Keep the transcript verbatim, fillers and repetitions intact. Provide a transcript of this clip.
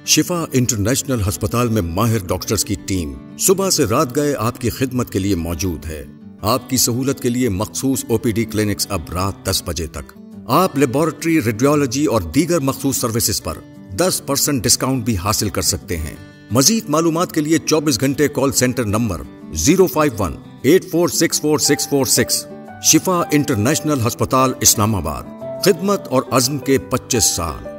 शिफा international अस्पताल में माहिर डॉक्टर्स की टीम सुबह से रात गए आपकी खिदमत के लिए मौजूद है। आपकी सहूलत के लिए मखसूस ओपीडी क्लिनिक्स अब रात दस बजे तक। आप लेबोरेटरी, रेडियोलॉजी और दीगर मखसूस सर्विसेज पर दस परसेंट डिस्काउंट भी हासिल कर सकते हैं। मजीद मालूमात के लिए चौबीस घंटे call centre number zero five one eight four six four six four six. Shifa international अस्पताल, इस्लामाबाद। खिदमत और अज़्म के पच्चीस साल।